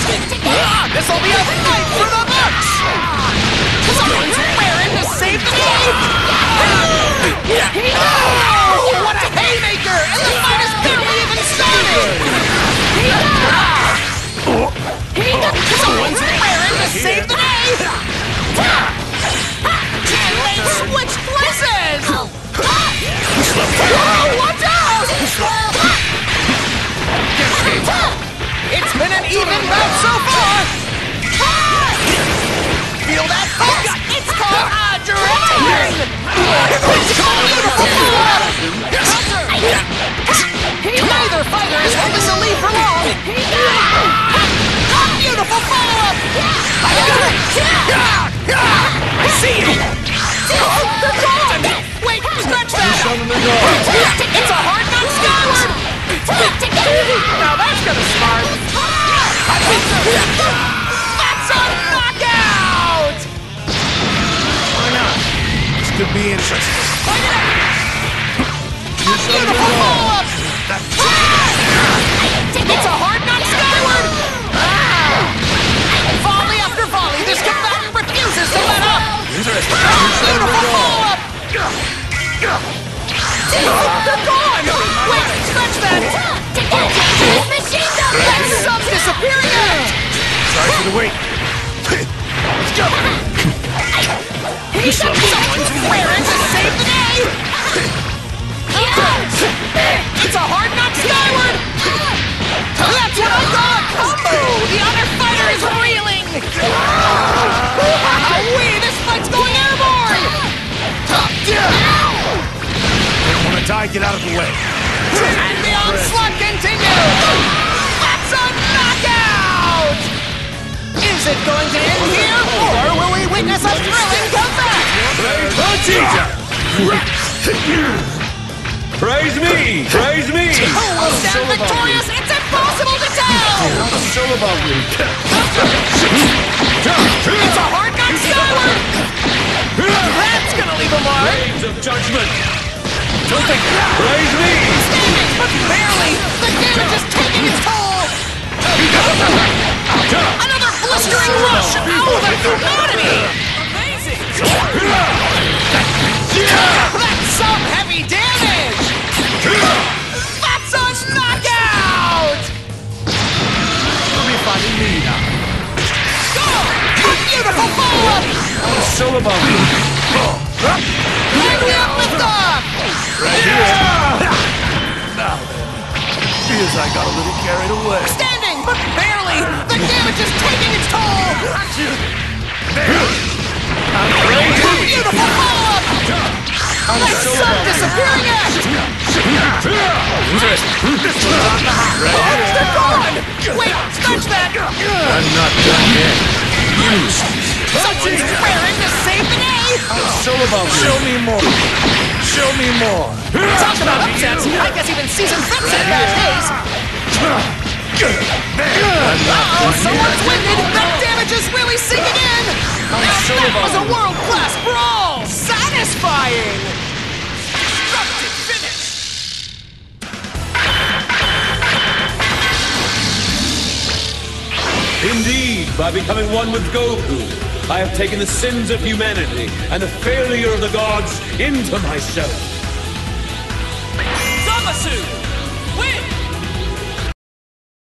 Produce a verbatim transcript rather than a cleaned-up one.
Ah, this'll be a fight for the books! Someone's raring to save the day! Oh, what a haymaker! And the fight is barely even started! Someone's raring to save the day! And they switched places! Whoa, watch out! It's been an even bout so far! Feel that pulse? It's called adrenaline! Neither fighter is hoping to leave for long! A beautiful follow-up! I see you! Oh, they're gone! Wait, stretch that! It's a hard knock skyward! Now that's gonna smart! That's a knockout! Why not? This could be interesting. A beautiful follow-up! It's a hard knock skyward! Volley after volley, this combatant refuses to let up! Interesting. Beautiful follow-up! They're gone! Wait, stretch that! That's some disappearing act! Sorry for the wait. Let's go! Someone's raring to save the day! It's a hard knock skyward! That's what I call a combo! The other fighter is reeling! Wee, this fight's going airborne! Don't want to die, get out of the way. And the onslaught continues! That's a knockout! Is it going to end here, or will we witness a thrilling comeback? Praise me! Praise me! Who will stand victorious? It's impossible to tell! So about me. It's a hard knock skyward! That's gonna leave a mark! Waves of judgment! Praise me! Standing, but barely! The damage is taking its toll! Another blistering rush! Oh, the commodity! Amazing! That's some heavy damage! That's a knockout! You'll be fighting me now. Go! A beautiful follow-up! So about me. Maglia liftoff! Right here. Now then. Feels I got a little carried away. Standing, but barely! The damage is taking its toll! A beautiful follow-up! That's some disappearing act! This one's on the hot right Oh, here. they're gone! Wait, stretch that! I'm not done yet. Someone's raring to save the day! So about me. Show me more. Show me more. Talk about upsets! I guess even seasoned vets had bad days! I'm not Uh-oh, done someone's yet. winded! That damage is really sinking in! Now that was a world-class brawl! Satisfying! Destructive finish! Indeed, by becoming one with Goku, I have taken the sins of humanity and the failure of the gods into myself. Zamasu!